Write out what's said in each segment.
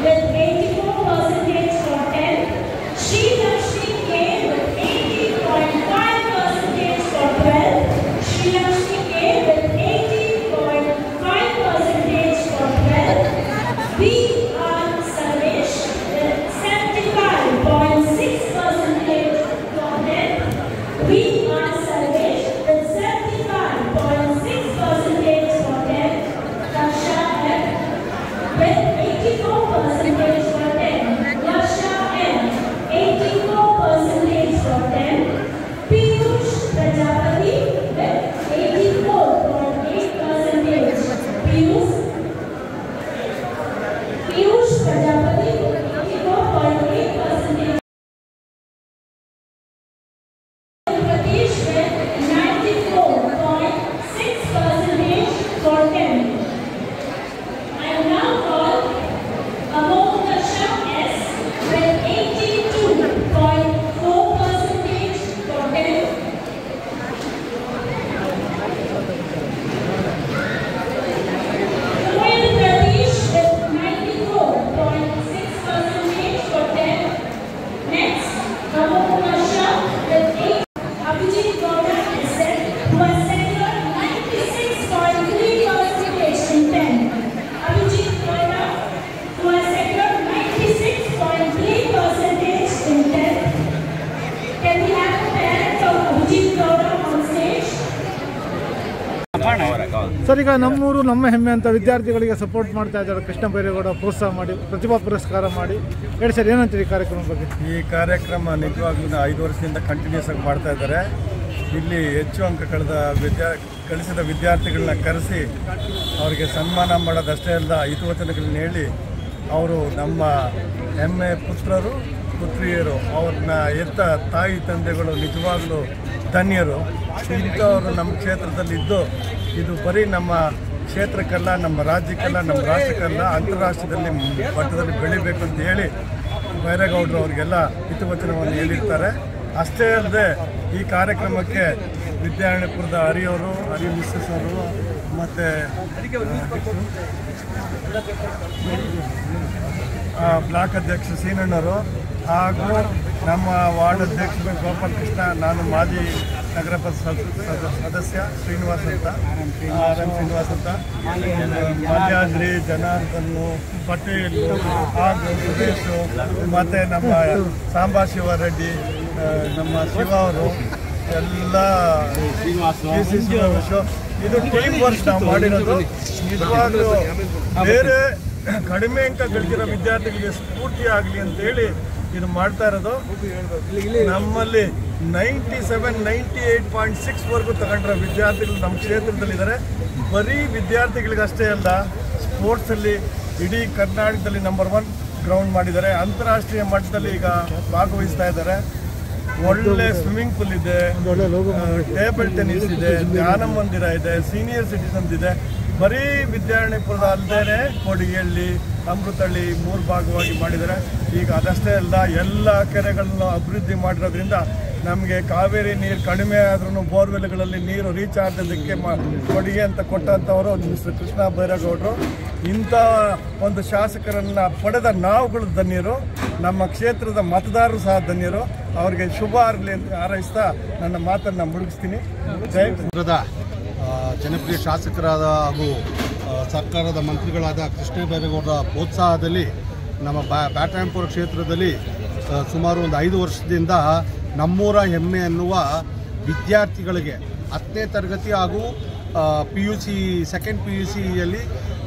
Sir, ಈಗ ನಮ್ಮೂರು ನಮ್ಮ ಹೆಮ್ಮೆ ಅಂತ ವಿದ್ಯಾರ್ಥಿಗಳಿಗೆ ಸಪೋರ್ಟ್ ಮಾಡ್ತಾ ಇದ್ದಾರೆ. ಕೃಷ್ಣ ಬೈರೇಗೌಡ ಪ್ರೋತ್ಸಾಹ ಮಾಡಿ ಪ್ರತಿಭಾ ಪುರಸ್ಕಾರ ಮಾಡಿ. ಹೇಳಿ ಸರ್, ಏನಂತೀರಿ ಈ ಕಾರ್ಯಕ್ರಮ ಬಗ್ಗೆ? ಈ ಕಾರ್ಯಕ್ರಮ ನಿಜವಾಗ್ಲೂ 5 ವರ್ಷದಿಂದ ಕಂಟಿನ್ಯೂಸ್ ಆಗಿ ಮಾಡ್ತಾ ಇದ್ದಾರೆ. ಇಲ್ಲಿ ಹೆಚ್ಚು ಅಂಕ ಗಳಿಸಿದ ವಿದ್ಯಾರ್ಥಿಗಳನ್ನ ಕರೆಸಿ ಅವರಿಗೆ ಸನ್ಮಾನ ಮಾಡೋದಷ್ಟೇ ಅಲ್ಲ, ಹಿತವಚನಗಳನ್ನ ಹೇಳಿ ಅವರು ನಮ್ಮ ಹೆಮ್ಮೆ ಪುತ್ರರು ಪುತ್ರಿಯರು, ಅವ್ರನ್ನ ಎತ್ತ ತಾಯಿ ತಂದೆಗಳು ನಿಜವಾಗ್ಲೂ ಧನ್ಯರು. ಇಂಥವರು ನಮ್ಮ ಕ್ಷೇತ್ರದಲ್ಲಿದ್ದು ಇದು ಬರೀ ನಮ್ಮ ಕ್ಷೇತ್ರಕ್ಕಲ್ಲ, ನಮ್ಮ ರಾಜ್ಯಕ್ಕಲ್ಲ, ನಮ್ಮ ರಾಷ್ಟ್ರಕ್ಕಲ್ಲ, ಅಂತಾರಾಷ್ಟ್ರದಲ್ಲಿ ಮಟ್ಟದಲ್ಲಿ ಬೆಳಿಬೇಕು ಅಂತ ಹೇಳಿ ಬೈರೇಗೌಡರು ಅವರಿಗೆಲ್ಲ ಹಿತವಚನವನ್ನು ಹೇಳಿರ್ತಾರೆ. ಅಷ್ಟೇ ಅಲ್ಲದೆ ಈ ಕಾರ್ಯಕ್ರಮಕ್ಕೆ ವಿದ್ಯಾರಣ್ಯಪುರದ ಹರಿಯವರು, ಹರಿ ಮಿಸ್ಸಸ್ ಅವರು, ಮತ್ತು ಬ್ಲಾಕ್ ಅಧ್ಯಕ್ಷ ಸೀನಣ್ಣವರು ಹಾಗೂ ನಮ್ಮ ವಾರ್ಡ್ ಅಧ್ಯಕ್ಷರು ಗೋಪಾಲ್ ಕೃಷ್ಣ, ನಾನು ಮಾಜಿ ನಗರ ಸದಸ್ಯ ಶ್ರೀನಿವಾಸ್ ಅಂತ, RM ಶ್ರೀನಿವಾಸ್ ಅಂತ, ಮಲ್ಯಾದ್ರಿ, ಜನಾರ್ದನ್ನು, ಪಟೇಲ್ ಹಾಗೂ ಸುರೇಶು, ಮತ್ತು ನಮ್ಮ ಸಾಂಬಾ ಶಿವರೆಡ್ಡಿ, ನಮ್ಮ ಶಿವ ಅವರು ಎಲ್ಲ ಇದು ಟೀಮ್ ವರ್ಕ್ ನಾವು ಮಾಡಿರೋದು. ನಿಜವಾಗ್ಲೂ ಬೇರೆ ಕಡಿಮೆ ಅಂಕ ಗಳಿಸಿರೋ ವಿದ್ಯಾರ್ಥಿಗಳಿಗೆ ಸ್ಫೂರ್ತಿ ಆಗಲಿ ಅಂತೇಳಿ ಇದು ಮಾಡ್ತಾ ಇರೋದು. ನಮ್ಮಲ್ಲಿ 97, 98.6ವರೆಗೂ ತಗೊಂಡಿರೋ ವಿದ್ಯಾರ್ಥಿಗಳು ನಮ್ಮ ಕ್ಷೇತ್ರದಲ್ಲಿದ್ದಾರೆ. ಬರೀ ವಿದ್ಯಾರ್ಥಿಗಳಿಗಷ್ಟೇ ಅಲ್ಲ, ಸ್ಪೋರ್ಟ್ಸಲ್ಲಿ ಇಡೀ ಕರ್ನಾಟಕದಲ್ಲಿ ನಂಬರ್ 1 ಗ್ರೌಂಡ್ ಮಾಡಿದ್ದಾರೆ. ಅಂತಾರಾಷ್ಟ್ರೀಯ ಮಟ್ಟದಲ್ಲಿ ಈಗ ಭಾಗವಹಿಸ್ತಾ ಇದ್ದಾರೆ. ಒಳ್ಳೆ ಸ್ವಿಮ್ಮಿಂಗ್ ಪೂಲ್ ಇದೆ, ಟೇಬಲ್ ಟೆನ್ನಿಸ್ ಇದೆ, ಧ್ಯಾನ ಮಂದಿರ ಇದೆ, ಸೀನಿಯರ್ ಸಿಟಿಸನ್ಸ್ ಇದೆ. ಬರೀ ವಿದ್ಯಾರಣ್ಯಪುರದ ಅಲ್ಲದೇ ಕೊಡಿಗೆಹಳ್ಳಿ, ಅಮೃತಹಳ್ಳಿ 3 ಭಾಗವಾಗಿ ಮಾಡಿದ್ದಾರೆ. ಈಗ ಅದಷ್ಟೇ ಅಲ್ಲ, ಎಲ್ಲ ಕೆರೆಗಳನ್ನು ಅಭಿವೃದ್ಧಿ ಮಾಡಿರೋದ್ರಿಂದ ನಮಗೆ ಕಾವೇರಿ ನೀರು ಕಡಿಮೆ ಆದ್ರೂ ಬೋರ್ವೆಲ್ಗಳಲ್ಲಿ ನೀರು ರೀಚ್ ಆಗೋದಕ್ಕೆ ಕೊಡುಗೆ ಅಂತ ಕೊಟ್ಟಂಥವರು ಮಿಸ್ಟರ್ ಕೃಷ್ಣ ಬೈರೇಗೌಡರು. ಇಂಥ ಒಂದು ಶಾಸಕರನ್ನು ಪಡೆದ ನಾವುಗಳು ಧನ್ಯರು, ನಮ್ಮ ಕ್ಷೇತ್ರದ ಮತದಾರರು ಸಹ ಧನ್ಯರು. ಅವರಿಗೆ ಶುಭ ಆಗಲಿ ಅಂತ ಹಾರೈಸ್ತಾ ನನ್ನ ಮಾತನ್ನು ಮುಗಿಸ್ತೀನಿ. ಜೈ ಜನಪ್ರಿಯ ಶಾಸಕರಾದ ಹಾಗೂ ಸರ್ಕಾರದ ಮಂತ್ರಿಗಳಾದ ಕೃಷ್ಣ ಬೈರೇಗೌಡರ ಪ್ರೋತ್ಸಾಹದಲ್ಲಿ ನಮ್ಮ ಬ್ಯಾಟರಾಯನಪುರ ಕ್ಷೇತ್ರದಲ್ಲಿ ಸುಮಾರು ಒಂದು 5 ವರ್ಷದಿಂದ ನಮ್ಮೂರ ಹೆಮ್ಮೆ ಅನ್ನುವ ವಿದ್ಯಾರ್ಥಿಗಳಿಗೆ 10ನೇ ತರಗತಿ ಹಾಗೂ PUC ಸೆಕೆಂಡ್ PUCಯಲ್ಲಿ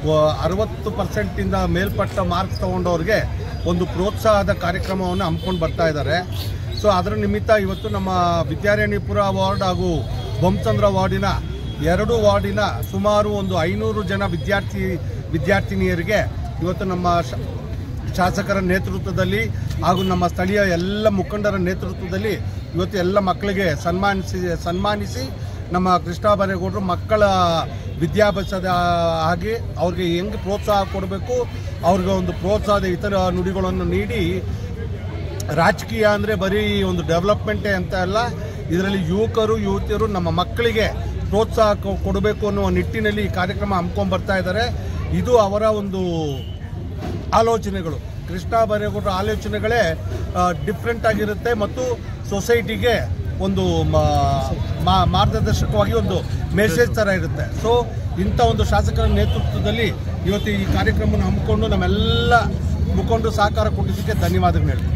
60% ಮೇಲ್ಪಟ್ಟ ಮಾರ್ಕ್ಸ್ ತೊಗೊಂಡವ್ರಿಗೆ ಒಂದು ಪ್ರೋತ್ಸಾಹದ ಕಾರ್ಯಕ್ರಮವನ್ನು ಹಮ್ಮಿಕೊಂಡು ಬರ್ತಾ ಇದ್ದಾರೆ. ಸೊ ಅದರ ನಿಮಿತ್ತ ಇವತ್ತು ನಮ್ಮ ವಿದ್ಯಾರಣ್ಯಪುರ ವಾರ್ಡ್ ಹಾಗೂ ಬೊಮ್ಮಸಂದ್ರ ವಾರ್ಡಿನ 2 ವಾರ್ಡಿನ ಸುಮಾರು ಒಂದು 500 ಜನ ವಿದ್ಯಾರ್ಥಿನಿಯರಿಗೆ ಇವತ್ತು ನಮ್ಮ ಶಾಸಕರ ನೇತೃತ್ವದಲ್ಲಿ ಹಾಗೂ ನಮ್ಮ ಸ್ಥಳೀಯ ಎಲ್ಲ ಮುಖಂಡರ ನೇತೃತ್ವದಲ್ಲಿ ಇವತ್ತು ಎಲ್ಲ ಮಕ್ಕಳಿಗೆ ಸನ್ಮಾನಿಸಿ ನಮ್ಮ ಕೃಷ್ಣ ಬೈರೇಗೌಡರು ಮಕ್ಕಳ ವಿದ್ಯಾಭ್ಯಾಸದ ಹಾಗೆ ಅವ್ರಿಗೆ ಹೆಂಗೆ ಪ್ರೋತ್ಸಾಹ ಕೊಡಬೇಕು, ಅವ್ರಿಗೆ ಒಂದು ಪ್ರೋತ್ಸಾಹದ ಇತರ ನುಡಿಗಳನ್ನು ನೀಡಿ, ರಾಜಕೀಯ ಅಂದರೆ ಬರೀ ಒಂದು ಡೆವಲಪ್ಮೆಂಟೇ ಅಂತ ಅಲ್ಲ, ಇದರಲ್ಲಿ ಯುವತಿಯರು ನಮ್ಮ ಮಕ್ಕಳಿಗೆ ಪ್ರೋತ್ಸಾಹ ಕೊಡಬೇಕು ಅನ್ನುವ ನಿಟ್ಟಿನಲ್ಲಿ ಈ ಕಾರ್ಯಕ್ರಮ ಹಮ್ಮಿಕೊಂಡು ಬರ್ತಾ ಇದ್ದಾರೆ. ಇದು ಅವರ ಒಂದು ಆಲೋಚನೆಗಳು. ಕೃಷ್ಣ ಬೈರೇಗೌಡರ ಆಲೋಚನೆಗಳೇ ಡಿಫ್ರೆಂಟ್ ಆಗಿರುತ್ತೆ ಮತ್ತು ಸೊಸೈಟಿಗೆ ಒಂದು ಮಾರ್ಗದರ್ಶಕವಾಗಿ ಒಂದು ಮೆಸೇಜ್ ಥರ ಇರುತ್ತೆ. ಸೊ ಇಂಥ ಒಂದು ಶಾಸಕರ ನೇತೃತ್ವದಲ್ಲಿ ಇವತ್ತು ಈ ಕಾರ್ಯಕ್ರಮವನ್ನು ಹಮ್ಮಿಕೊಂಡು ನಮ್ಮೆಲ್ಲ ಮುಖಂಡರು ಸಹಕಾರ ಕೊಟ್ಟಿದ್ದಕ್ಕೆ ಧನ್ಯವಾದಗಳು ಹೇಳ್ತೀನಿ.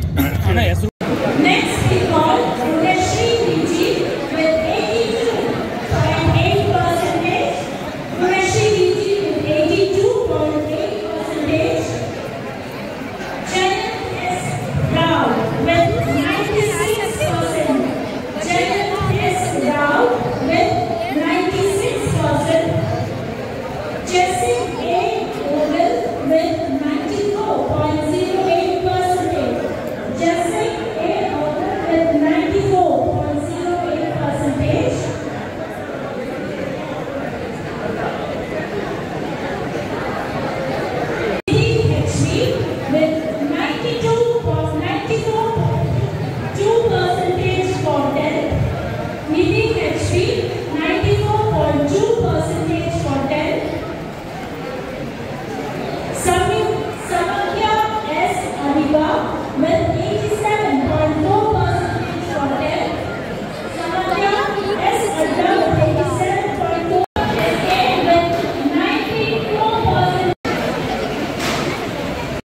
Street